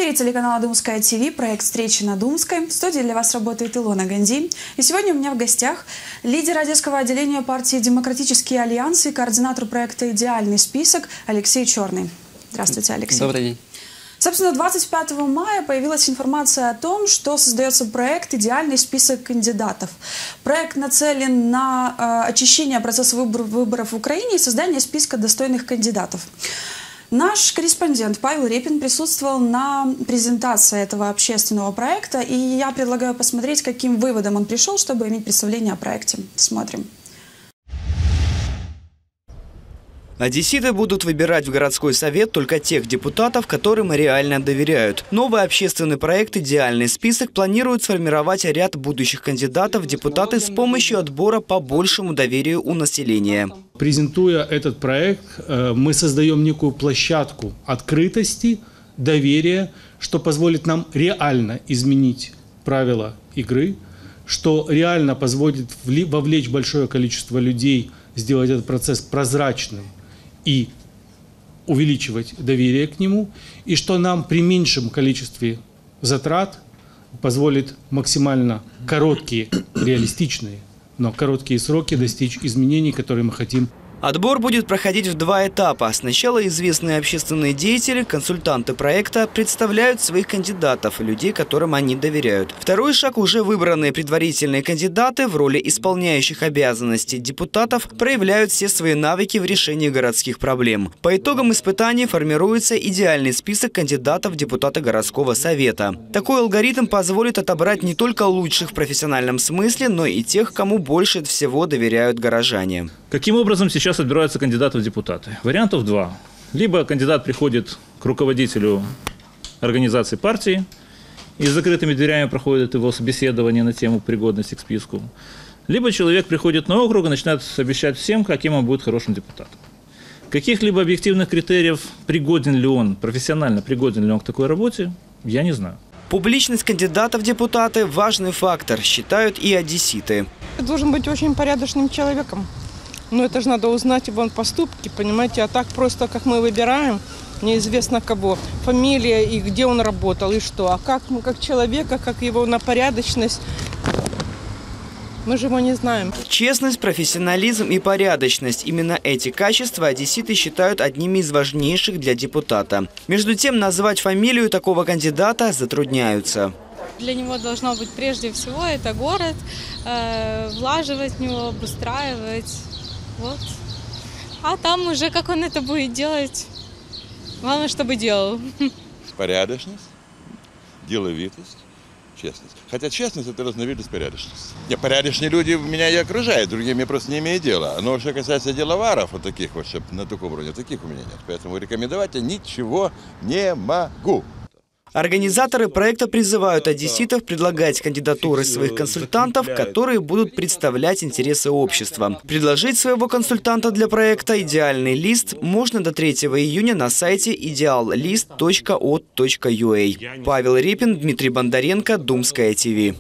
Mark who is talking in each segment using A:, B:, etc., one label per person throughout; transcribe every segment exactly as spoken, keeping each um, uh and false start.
A: эфире телеканала Думская ТВ, проект «Встречи на Думской». В студии для вас работает Илона Ганди. И сегодня у меня в гостях лидер Одесского отделения партии «Демократический альянс» и координатор проекта «Идеальный список» Алексей Черный. Здравствуйте, Алексей.
B: Добрый день.
A: Собственно, двадцать пятого мая появилась информация о том, что создается проект «Идеальный список кандидатов». Проект нацелен на э, очищение процесса выбор, выборов в Украине и создание списка достойных кандидатов. Наш корреспондент Павел Репин присутствовал на презентации этого общественного проекта, и я предлагаю посмотреть, к каким выводам он пришел, чтобы иметь представление о проекте. Смотрим.
B: Одесситы будут выбирать в городской совет только тех депутатов, которым реально доверяют. Новый общественный проект «Идеальный список» планирует сформировать ряд будущих кандидатов в депутаты с помощью отбора по большему доверию у населения.
C: Презентуя этот проект, мы создаем некую площадку открытости, доверия, что позволит нам реально изменить правила игры, что реально позволит вовлечь большое количество людей, сделать этот процесс прозрачным и увеличивать доверие к нему, и что нам при меньшем количестве затрат позволит максимально короткие, реалистичные, но короткие сроки достичь изменений, которые мы хотим.
B: Отбор будет проходить в два этапа. Сначала известные общественные деятели, консультанты проекта представляют своих кандидатов, людей, которым они доверяют. Второй шаг – уже выбранные предварительные кандидаты в роли исполняющих обязанности депутатов проявляют все свои навыки в решении городских проблем. По итогам испытаний формируется идеальный список кандидатов в депутаты городского совета. Такой алгоритм позволит отобрать не только лучших в профессиональном смысле, но и тех, кому больше всего доверяют горожане.
D: Каким образом сейчас отбираются кандидаты в депутаты? Вариантов два. Либо кандидат приходит к руководителю организации партии, и с закрытыми дверями проходит его собеседование на тему пригодности к списку. Либо человек приходит на округ и начинает обещать всем, каким он будет хорошим депутатом. Каких-либо объективных критериев, пригоден ли он, профессионально пригоден ли он к такой работе, я не знаю.
B: Публичность кандидата в депутаты – важный фактор, считают и одесситы.
E: Должен быть очень порядочным человеком. Но это же надо узнать его поступки, понимаете, а так просто, как мы выбираем, неизвестно кого, фамилия и где он работал, и что. А как мы, как человека, как его на порядочность, мы же его не знаем.
B: Честность, профессионализм и порядочность – именно эти качества одесситы считают одними из важнейших для депутата. Между тем, назвать фамилию такого кандидата затрудняются.
F: Для него должно быть прежде всего это город, э, влаживать в него, обустраивать. Вот. А там уже как он это будет делать, главное, чтобы делал.
G: Порядочность, деловитость, честность. Хотя честность – это разновидность порядочности. Не, порядочные люди меня и окружают, другими я просто не имею дела. Но что касается деловаров, вот таких вот, чтобы на таком уровне, таких у меня нет. Поэтому рекомендовать я ничего не могу.
B: Организаторы проекта призывают одесситов предлагать кандидатуры своих консультантов, которые будут представлять интересы общества. Предложить своего консультанта для проекта «Идеальный лист» можно до третьего июня на сайте идеал лист точка от точка ю а. Павел Репин, Дмитрий Бондаренко, Думская ТВ.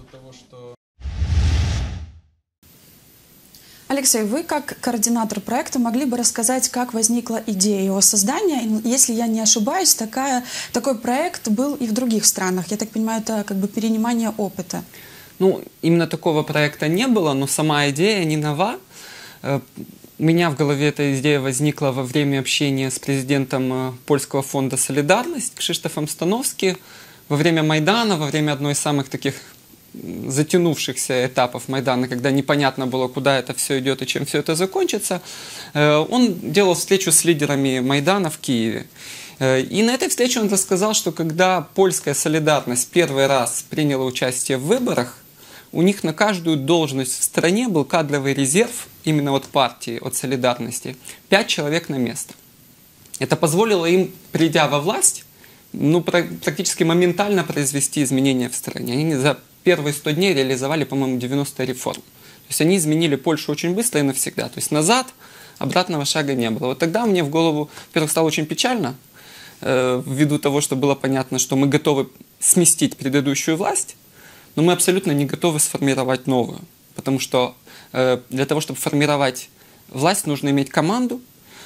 A: Алексей, вы как координатор проекта могли бы рассказать, как возникла идея его создания? Если я не ошибаюсь, такая, такой проект был и в других странах. Я так понимаю, это как бы перенимание опыта.
H: Ну, именно такого проекта не было, но сама идея не нова. У меня в голове эта идея возникла во время общения с президентом Польского фонда «Солидарность» Кшиштофом Становски во время Майдана, во время одной из самых таких затянувшихся этапов Майдана, когда непонятно было, куда это все идет и чем все это закончится, он делал встречу с лидерами Майдана в Киеве. И на этой встрече он рассказал, что когда польская солидарность первый раз приняла участие в выборах, у них на каждую должность в стране был кадровый резерв, именно от партии, от солидарности, пять человек на место. Это позволило им, придя во власть, ну, практически моментально произвести изменения в стране. Они за первые сто дней реализовали, по-моему, девяносто реформ. То есть они изменили Польшу очень быстро и навсегда. То есть назад обратного шага не было. Вот тогда мне в голову, во-первых, стало очень печально, э, ввиду того, что было понятно, что мы готовы сместить предыдущую власть, но мы абсолютно не готовы сформировать новую. Потому что э, для того, чтобы формировать власть, нужно иметь команду,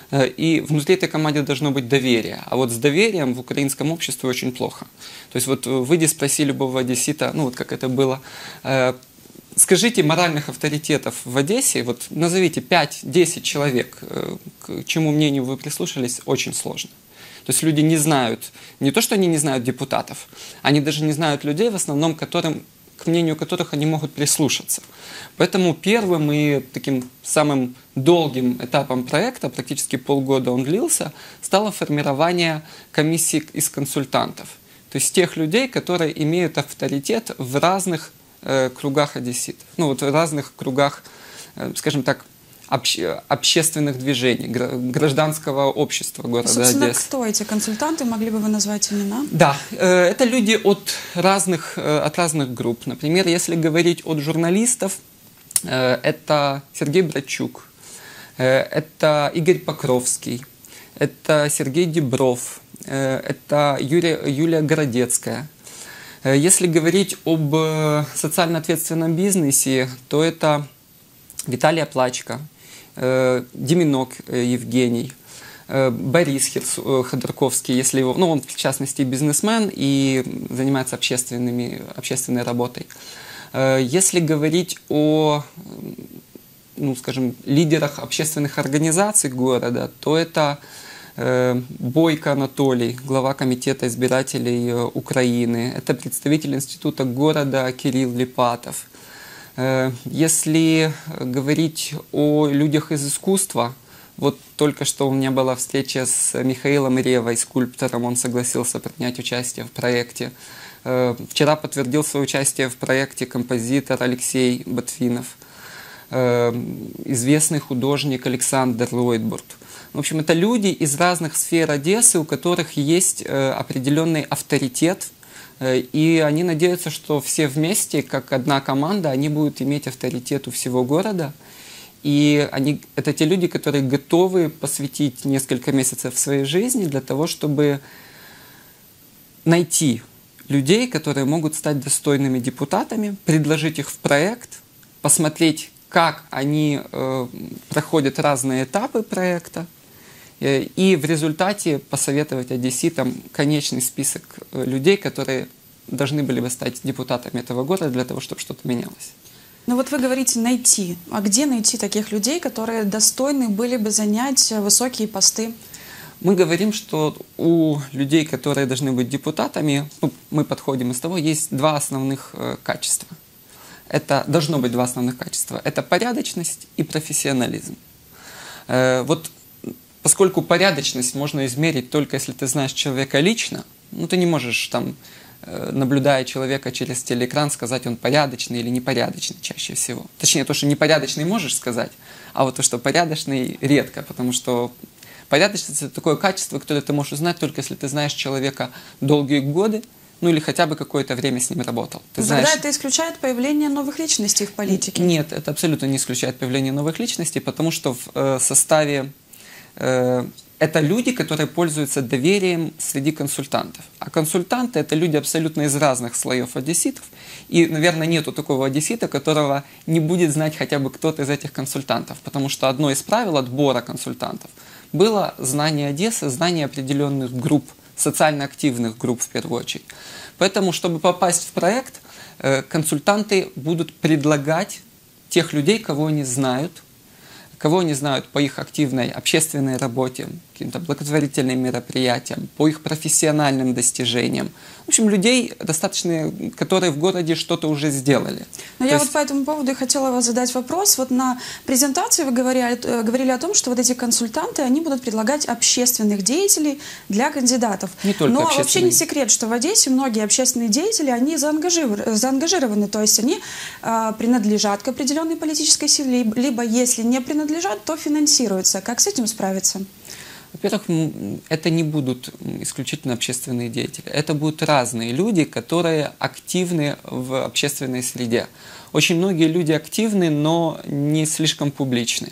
H: И внутри этой команды должно быть доверие. А вот с доверием в украинском обществе очень плохо. То есть вот выйди, спроси любого одессита, ну вот как это было, скажите моральных авторитетов в Одессе, вот назовите пять-десять человек, к чему мнению вы прислушались, очень сложно. То есть люди не знают, не то, что они не знают депутатов, они даже не знают людей, в основном, которым, к мнению которых они могут прислушаться. Поэтому первым и таким самым долгим этапом проекта, практически полгода он длился, стало формирование комиссии из консультантов. То есть тех людей, которые имеют авторитет в разных э, кругах одесситов, ну вот в разных кругах, э, скажем так, обще, общественных движений, гражданского общества города
A: Собственно,
H: Одессы.
A: кто эти консультанты? Могли бы вы назвать имена?
H: Да, э, это люди от разных, э, от разных групп. Например, если говорить от журналистов, э, это Сергей Братчук, э, это Игорь Покровский, это Сергей Дебров, это Юрия, Юлия Городецкая. Если говорить об социально ответственном бизнесе, то это Виталий Плачка, Деминок Евгений, Борис Ходорковский, если его, ну, он в частности бизнесмен и занимается общественными, общественной работой. Если говорить о, ну, скажем, лидерах общественных организаций города, то это Бойко Анатолий, глава комитета избирателей Украины. Это представитель института города Кирилл Липатов. Если говорить о людях из искусства, вот только что у меня была встреча с Михаилом Ревой, скульптором, он согласился принять участие в проекте. Вчера подтвердил свое участие в проекте композитор Алексей Ботвинов, известный художник Александр Лойдбурт. В общем, это люди из разных сфер Одессы, у которых есть э, определенный авторитет, э, и они надеются, что все вместе, как одна команда, они будут иметь авторитет у всего города. И они, это те люди, которые готовы посвятить несколько месяцев своей жизни для того, чтобы найти людей, которые могут стать достойными депутатами, предложить их в проект, посмотреть, как они э, проходят разные этапы проекта, и в результате посоветовать одесситам конечный список людей, которые должны были бы стать депутатами этого города для того, чтобы что-то менялось.
A: Ну вот вы говорите «найти». А где найти таких людей, которые достойны были бы занять высокие посты?
H: Мы говорим, что у людей, которые должны быть депутатами, ну, мы подходим из того, есть два основных э, качества. Это должно быть два основных качества. Это порядочность и профессионализм. Э, вот поскольку порядочность можно измерить только если ты знаешь человека лично, ну ты не можешь там, наблюдая человека через телеэкран, сказать, он порядочный или непорядочный чаще всего. Точнее, то, что непорядочный можешь сказать, а вот то, что порядочный, редко, потому что порядочность — это такое качество, которое ты можешь узнать только если ты знаешь человека долгие годы, ну или хотя бы какое-то время с ним работал. Ты
A: Тогда
H: знаешь...
A: это исключает появление новых личностей в политике?
H: Нет, это абсолютно не исключает появление новых личностей, потому что в э, составе это люди, которые пользуются доверием среди консультантов. А консультанты — это люди абсолютно из разных слоев одесситов. И, наверное, нету такого одессита, которого не будет знать хотя бы кто-то из этих консультантов. Потому что одно из правил отбора консультантов было знание Одессы, знание определенных групп, социально активных групп в первую очередь. Поэтому, чтобы попасть в проект, консультанты будут предлагать тех людей, кого они знают, кого они знают по их активной общественной работе, каким-то благотворительным мероприятиям, по их профессиональным достижениям. В общем, людей достаточно, которые в городе что-то уже сделали.
A: Но
H: То
A: я
H: есть...
A: вот по этому поводу и хотела вас задать вопрос. Вот на презентации вы говорили, говорили о том, что вот эти консультанты, они будут предлагать общественных деятелей для кандидатов.
H: Не только
A: Но
H: общественные.
A: вообще не секрет, что в Одессе многие общественные деятели, они заангажированы, заангажированы то есть они э, принадлежат к определенной политической силе, либо, либо если не принадлежат, то финансируются. Как с этим справиться?
H: Во-первых, это не будут исключительно общественные деятели. Это будут разные люди, которые активны в общественной среде. Очень многие люди активны, но не слишком публичны.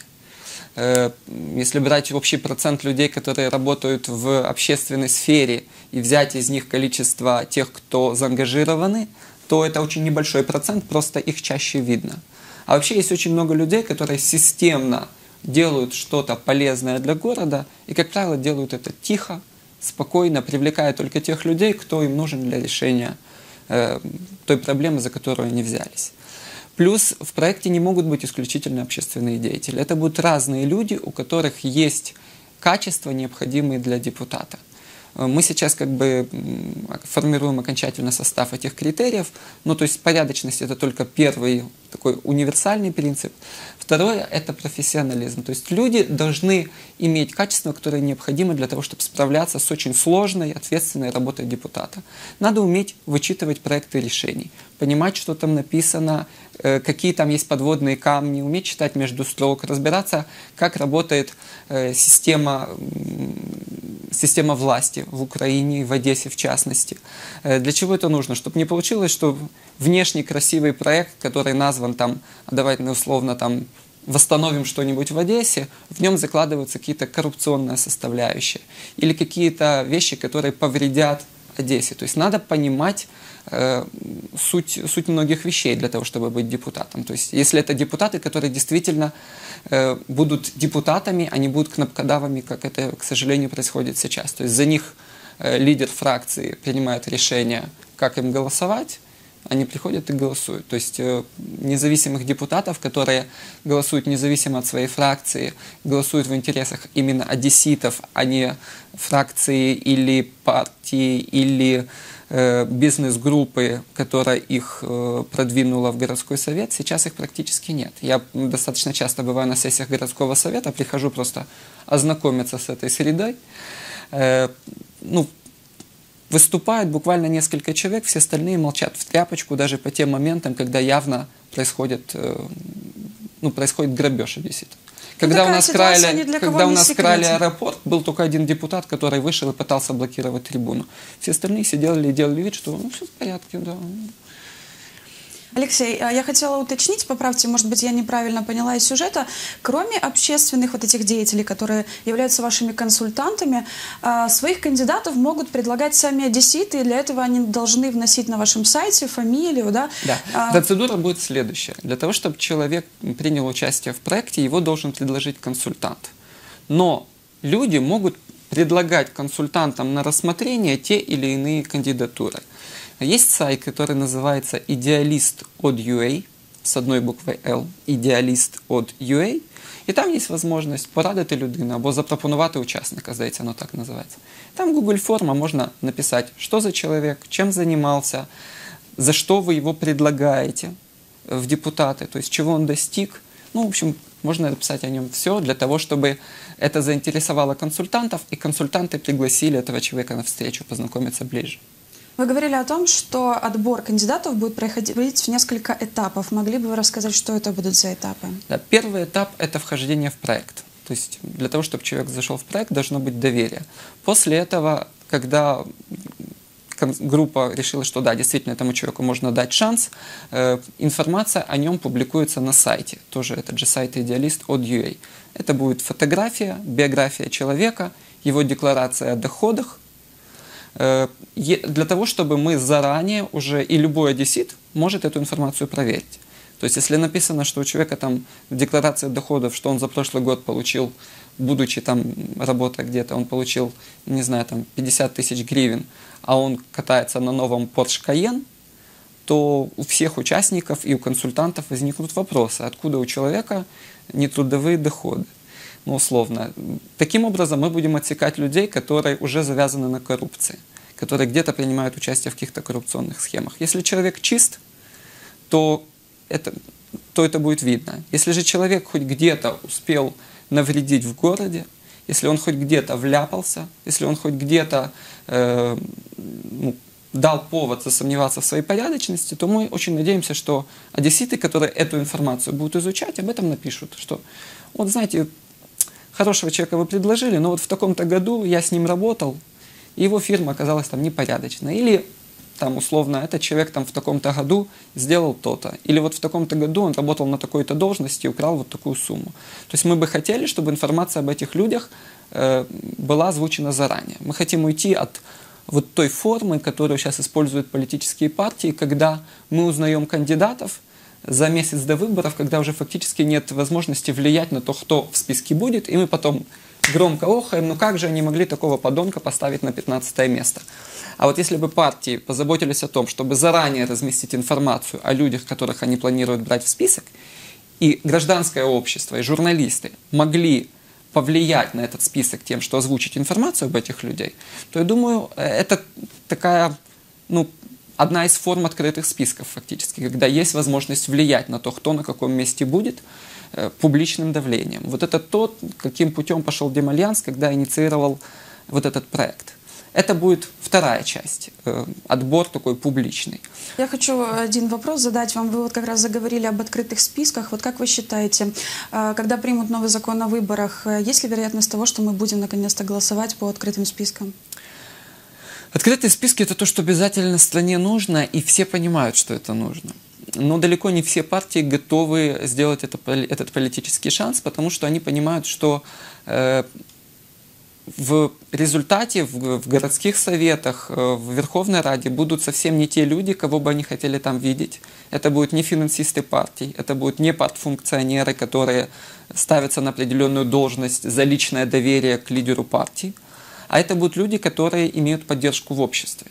H: Если брать общий процент людей, которые работают в общественной сфере, и взять из них количество тех, кто заангажированы, то это очень небольшой процент, просто их чаще видно. А вообще есть очень много людей, которые системно делают что-то полезное для города, и, как правило, делают это тихо, спокойно, привлекая только тех людей, кто им нужен для решения э, той проблемы, за которую они взялись. Плюс в проекте не могут быть исключительно общественные деятели. Это будут разные люди, у которых есть качества, необходимые для депутата. Мы сейчас как бы формируем окончательно состав этих критериев, ну то есть порядочность это только первый такой универсальный принцип. Второе это профессионализм, то есть люди должны иметь качества, которые необходимы для того, чтобы справляться с очень сложной, ответственной работой депутата. Надо уметь вычитывать проекты решений, понимать, что там написано, какие там есть подводные камни, уметь читать между строк, разбираться, как работает система, система власти в Украине, в Одессе в частности. Для чего это нужно? Чтобы не получилось, что внешний красивый проект, который назван там, давайте условно там, восстановим что-нибудь в Одессе, в нем закладываются какие-то коррупционные составляющие или какие-то вещи, которые повредят Одессе. То есть надо понимать э, суть, суть многих вещей для того, чтобы быть депутатом. То есть если это депутаты, которые действительно э, будут депутатами, они будут кнопкодавами, как это, к сожалению, происходит сейчас. То есть за них э, лидер фракции принимает решение, как им голосовать, они приходят и голосуют. То есть э, независимых депутатов, которые голосуют независимо от своей фракции, голосуют в интересах именно одесситов, а не фракции или партии, или э, бизнес-группы, которая их э, продвинула в городской совет, сейчас их практически нет. Я достаточно часто бываю на сессиях городского совета, прихожу просто ознакомиться с этой средой. Э, ну, Выступают буквально несколько человек, все остальные молчат в тряпочку, даже по тем моментам, когда явно происходит, ну, происходит грабеж одесситов. Когда у нас крали, когда у нас крали аэропорт, был только один депутат, который вышел и пытался блокировать трибуну. Все остальные сидели и делали вид, что ну, все в порядке, да.
A: Алексей, я хотела уточнить, поправьте, может быть, я неправильно поняла из сюжета. Кроме общественных вот этих деятелей, которые являются вашими консультантами, своих кандидатов могут предлагать сами одесситы, и для этого они должны вносить на вашем сайте фамилию, да?
H: Да. А... Процедура будет следующая. Для того, чтобы человек принял участие в проекте, его должен предложить консультант. Но люди могут предлагать консультантам на рассмотрение те или иные кандидатуры. Есть сайт, который называется идеалист точка ю а с одной буквой L, идеалист точка ю а, і там є можливість порадити людину або запропонувати учасника, здається, воно так називається. Там Google форма, можно написать, что за человек, чем занимался, за что вы его предлагаете в депутаты, то есть чего он достиг. Ну, в общем, можно написать о нем все для того, чтобы это заинтересовало консультантов, и консультанты пригласили этого человека на встречу, познакомиться ближе.
A: Вы говорили о том, что отбор кандидатов будет проходить в несколько этапов. Могли бы вы рассказать, что это будут за этапы?
H: Да, первый этап – это вхождение в проект. То есть для того, чтобы человек зашел в проект, должно быть доверие. После этого, когда группа решила, что да, действительно этому человеку можно дать шанс, э, информация о нем публикуется на сайте. Тоже этот же сайт идеалист точка ю а. Это будет фотография, биография человека, его декларация о доходах, для того, чтобы мы заранее уже, и любой одессит может эту информацию проверить. То есть, если написано, что у человека там в декларации доходов, что он за прошлый год получил, будучи там, работая где-то, он получил, не знаю, там пятьдесят тысяч гривен, а он катается на новом Porsche Cayenne, то у всех участников и у консультантов возникнут вопросы, откуда у человека нетрудовые доходы. Ну, условно. Таким образом, мы будем отсекать людей, которые уже завязаны на коррупции, которые где-то принимают участие в каких-то коррупционных схемах. Если человек чист, то это, то это будет видно. Если же человек хоть где-то успел навредить в городе, если он хоть где-то вляпался, если он хоть где-то э, ну, дал повод засомневаться в своей порядочности, то мы очень надеемся, что одесситы, которые эту информацию будут изучать, об этом напишут, что вот знаете, хорошего человека вы предложили, но вот в таком-то году я с ним работал, и его фирма оказалась там непорядочной. Или там условно этот человек там в таком-то году сделал то-то. Или вот в таком-то году он работал на такой-то должности и украл вот такую сумму. То есть мы бы хотели, чтобы информация об этих людях э, была озвучена заранее. Мы хотим уйти от вот той формы, которую сейчас используют политические партии, когда мы узнаем кандидатов, за месяц до выборов, когда уже фактически нет возможности влиять на то, кто в списке будет, и мы потом громко охаем, ну как же они могли такого подонка поставить на пятнадцатое место. А вот если бы партии позаботились о том, чтобы заранее разместить информацию о людях, которых они планируют брать в список, и гражданское общество, и журналисты могли повлиять на этот список тем, что озвучить информацию об этих людей, то, я думаю, это такая, ну, одна из форм открытых списков фактически, когда есть возможность влиять на то, кто на каком месте будет, э, публичным давлением. Вот это то, каким путем пошел Демальянс, когда инициировал вот этот проект. Это будет вторая часть, э, отбор такой публичный.
A: Я хочу один вопрос задать вам. Вы вот как раз заговорили об открытых списках. Вот как вы считаете, э, когда примут новый закон о выборах, э, есть ли вероятность того, что мы будем наконец-то голосовать по открытым спискам?
H: Открытые списки – это то, что обязательно стране нужно, и все понимают, что это нужно. Но далеко не все партии готовы сделать это, этот политический шанс, потому что они понимают, что э, в результате в, в городских советах, в Верховной Раде будут совсем не те люди, кого бы они хотели там видеть. Это будут не финансисты партий, это будут не партфункционеры, которые ставятся на определенную должность за личное доверие к лидеру партии, а это будут люди, которые имеют поддержку в обществе.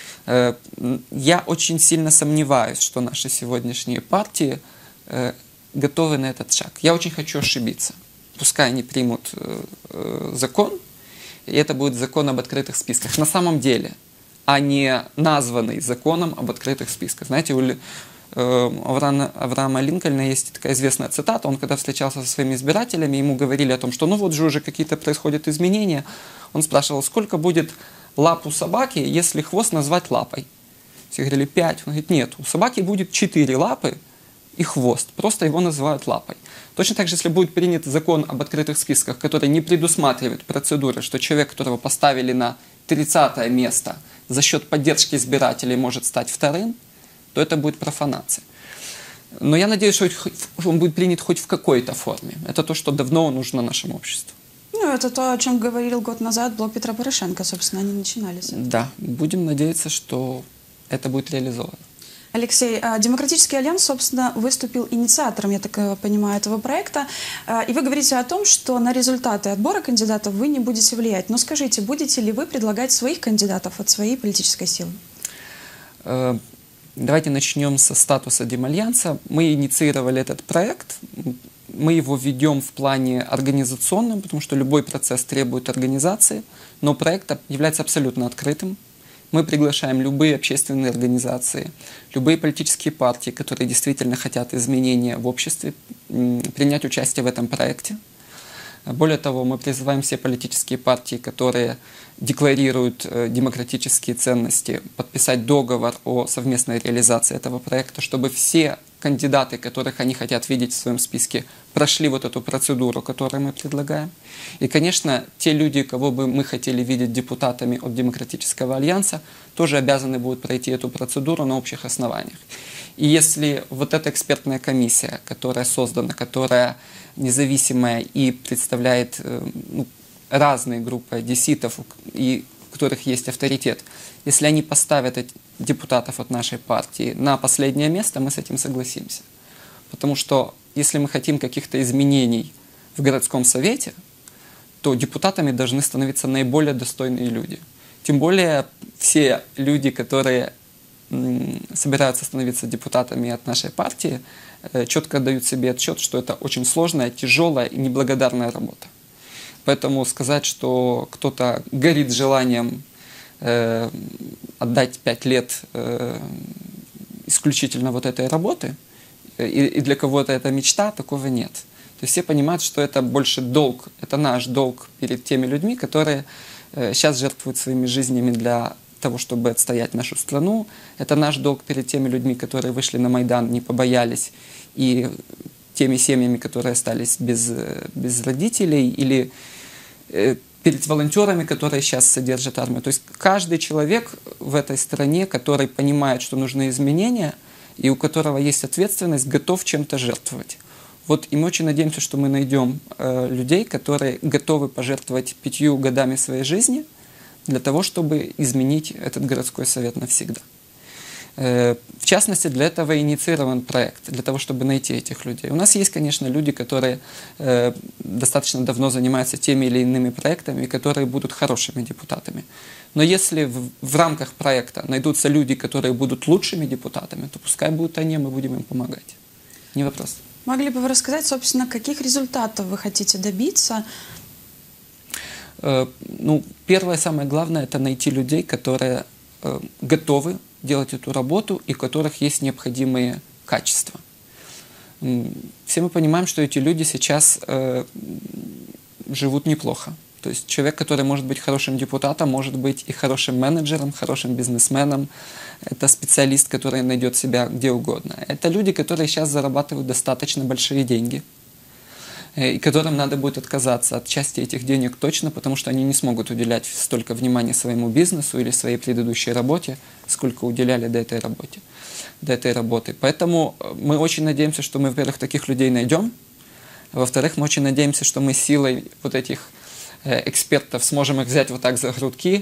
H: Я очень сильно сомневаюсь, что наши сегодняшние партии готовы на этот шаг. Я очень хочу ошибиться. Пускай они примут закон, и это будет закон об открытых списках. На самом деле, а не названный законом об открытых списках. Знаете, у Авраама, Авраама Линкольна есть такая известная цитата. Он, когда встречался со своими избирателями, ему говорили о том, что ну вот же уже какие-то происходят изменения. Он спрашивал, сколько будет лап у собаки, если хвост назвать лапой. Все говорили, пять. Он говорит, нет, у собаки будет четыре лапы и хвост. Просто его называют лапой. Точно так же, если будет принят закон об открытых списках, который не предусматривает процедуры, что человек, которого поставили на тридцатое место, за счет поддержки избирателей может стать вторым, то это будет профанация. Но я надеюсь, что он будет принят хоть в какой-то форме. Это то, что давно нужно нашему обществу.
A: Ну, это то, о чем говорил год назад блок Петра Порошенко, собственно, они начинали с этого.
H: Да, будем надеяться, что это будет реализовано.
A: Алексей, Демократический альянс, собственно, выступил инициатором, я так понимаю, этого проекта. И вы говорите о том, что на результаты отбора кандидатов вы не будете влиять. Но скажите, будете ли вы предлагать своих кандидатов от своей политической силы?
H: Давайте начнем со статуса Демальянса. Мы инициировали этот проект. Мы его ведем в плане организационном, потому что любой процесс требует организации, но проект является абсолютно открытым. Мы приглашаем любые общественные организации, любые политические партии, которые действительно хотят изменения в обществе, принять участие в этом проекте. Более того, мы призываем все политические партии, которые декларируют демократические ценности, подписать договор о совместной реализации этого проекта, чтобы все кандидаты, которых они хотят видеть в своем списке, прошли вот эту процедуру, которую мы предлагаем. И, конечно, те люди, кого бы мы хотели видеть депутатами от Демократического альянса, тоже обязаны будут пройти эту процедуру на общих основаниях. И если вот эта экспертная комиссия, которая создана, которая независимая и представляет ну, разные группы одесситов, и у которых есть авторитет, если они поставят депутатов от нашей партии на последнее место, мы с этим согласимся. Потому что если мы хотим каких-то изменений в городском совете, то депутатами должны становиться наиболее достойные люди. Тем более все люди, которые м, собираются становиться депутатами от нашей партии, э, четко дают себе отчет, что это очень сложная, тяжелая и неблагодарная работа. Поэтому сказать, что кто-то горит желанием э, отдать пять лет э, исключительно вот этой работы, и, и для кого-то это мечта, такого нет. То есть все понимают, что это больше долг, это наш долг перед теми людьми, которые э, сейчас жертвуют своими жизнями для того, чтобы отстоять нашу страну. Это наш долг перед теми людьми, которые вышли на Майдан, не побоялись, и теми семьями, которые остались без, без родителей, или э, перед волонтерами, которые сейчас содержат армию. То есть каждый человек в этой стране, который понимает, что нужны изменения, и у которого есть ответственность, готов чем-то жертвовать. Вот и мы очень надеемся, что мы найдем э, людей, которые готовы пожертвовать пятью годами своей жизни для того, чтобы изменить этот городской совет навсегда. В частности, для этого инициирован проект, для того, чтобы найти этих людей. У нас есть, конечно, люди, которые достаточно давно занимаются теми или иными проектами, которые будут хорошими депутатами. Но если в, в рамках проекта найдутся люди, которые будут лучшими депутатами, то пускай будут они, мы будем им помогать. Не вопрос.
A: Могли бы вы рассказать, собственно, каких результатов вы хотите добиться?
H: Э, ну, первое, самое главное, это найти людей, которые э, готовы делать эту работу и у которых есть необходимые качества. Все мы понимаем, что эти люди сейчас э, живут неплохо. То есть человек, который может быть хорошим депутатом, может быть и хорошим менеджером, хорошим бизнесменом. Это специалист, который найдет себя где угодно. Это люди, которые сейчас зарабатывают достаточно большие деньги, и которым надо будет отказаться от части этих денег точно, потому что они не смогут уделять столько внимания своему бизнесу или своей предыдущей работе, сколько уделяли до этой работы. До этой работы. Поэтому мы очень надеемся, что мы, во-первых, таких людей найдем. Во-вторых, мы очень надеемся, что мы силой вот этих экспертов сможем их взять вот так за грудки,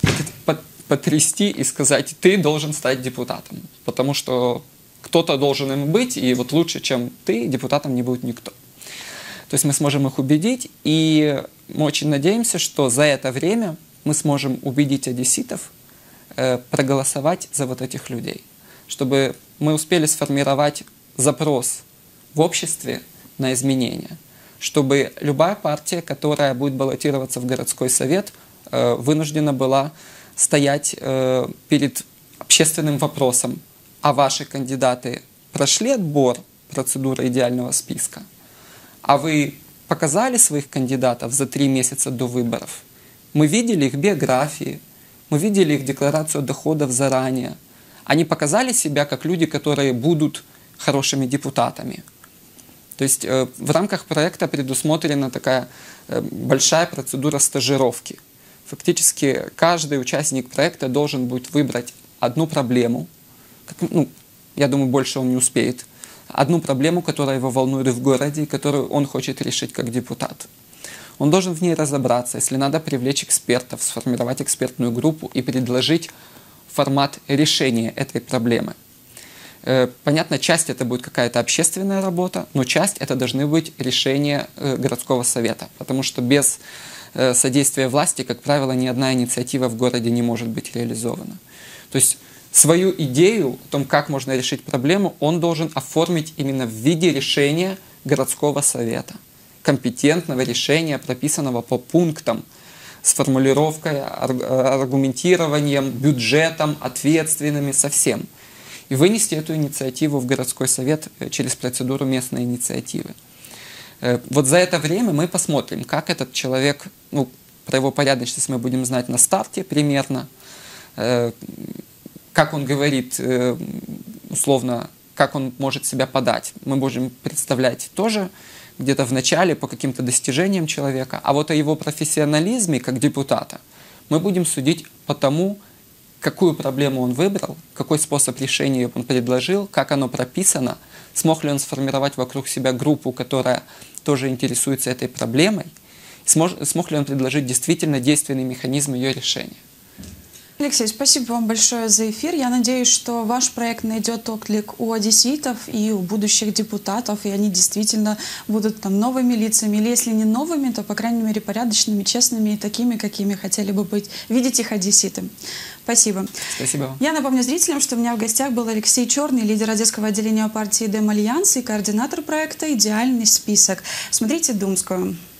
H: потрясти и сказать: ты должен стать депутатом, потому что кто-то должен им быть, и вот лучше, чем ты, депутатом не будет никто. То есть мы сможем их убедить, и мы очень надеемся, что за это время мы сможем убедить одесситов э, проголосовать за вот этих людей, чтобы мы успели сформировать запрос в обществе на изменения, чтобы любая партия, которая будет баллотироваться в городской совет, э, вынуждена была стоять э, перед общественным вопросом: а ваши кандидаты прошли отбор, процедуры идеального списка? А вы показали своих кандидатов за три месяца до выборов? Мы видели их биографии, мы видели их декларацию доходов заранее. Они показали себя как люди, которые будут хорошими депутатами. То есть э, в рамках проекта предусмотрена такая э, большая процедура стажировки. Фактически каждый участник проекта должен будет выбрать одну проблему. Как, ну, я думаю, больше он не успеет. Одну проблему, которая его волнует в городе, и которую он хочет решить как депутат. Он должен в ней разобраться, если надо привлечь экспертов, сформировать экспертную группу и предложить формат решения этой проблемы. Понятно, часть это будет какая-то общественная работа, но часть это должны быть решения городского совета, потому что без содействия власти, как правило, ни одна инициатива в городе не может быть реализована. То есть свою идею о том, как можно решить проблему, он должен оформить именно в виде решения городского совета. Компетентного решения, прописанного по пунктам, с формулировкой, аргументированием, бюджетом, ответственными, со всем. И вынести эту инициативу в городской совет через процедуру местной инициативы. Вот за это время мы посмотрим, как этот человек, ну, про его порядочность мы будем знать на старте примерно, как он говорит, условно, как он может себя подать, мы можем представлять тоже где-то в начале по каким-то достижениям человека. А вот о его профессионализме как депутата мы будем судить по тому, какую проблему он выбрал, какой способ решения он предложил, как оно прописано, смог ли он сформировать вокруг себя группу, которая тоже интересуется этой проблемой, смог, смог ли он предложить действительно действенный механизм ее решения.
A: Алексей, спасибо вам большое за эфир. Я надеюсь, что ваш проект найдет отклик у одесситов и у будущих депутатов, и они действительно будут там новыми лицами, или если не новыми, то, по крайней мере, порядочными, честными и такими, какими хотели бы быть, видеть их одесситы. Спасибо.
H: Спасибо вам.
A: Я напомню зрителям, что у меня в гостях был Алексей Черный, лидер одесского отделения партии Дем-Альянс и координатор проекта «Идеальный список». Смотрите «Думскую».